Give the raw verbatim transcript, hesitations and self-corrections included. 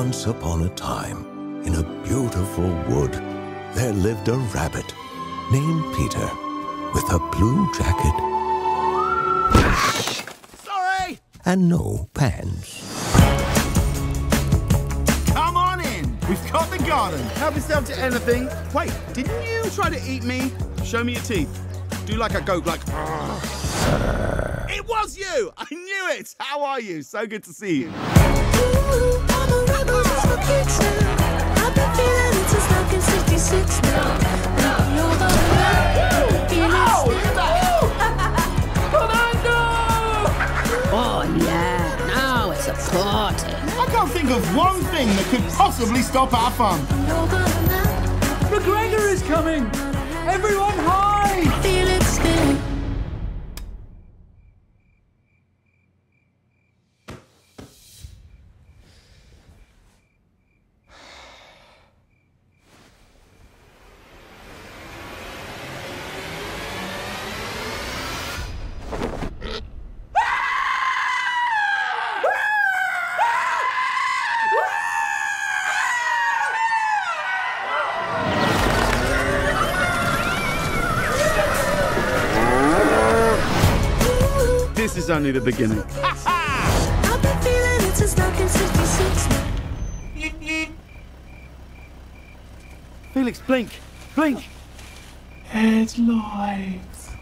Once upon a time, in a beautiful wood, there lived a rabbit named Peter with a blue jacket. Sorry! And no pants. Come on in! We've got the garden. Help yourself to anything. Wait, didn't you try to eat me? Show me your teeth. Do like a goat, like... It was you! I knew it! How are you? So good to see you. Ooh, I'm a rebel just for kicks now. I've been feeling it since nineteen sixty-six now. Baby, you're the one. Feeling Oh, yeah. Now it's a party. I can't think of one thing that could possibly stop our fun. McGregor is coming! Everyone hide! Feel it still. This is only the beginning. I've been feeling it since nineteen sixty-six now. Felix, blink! Blink! Headlights.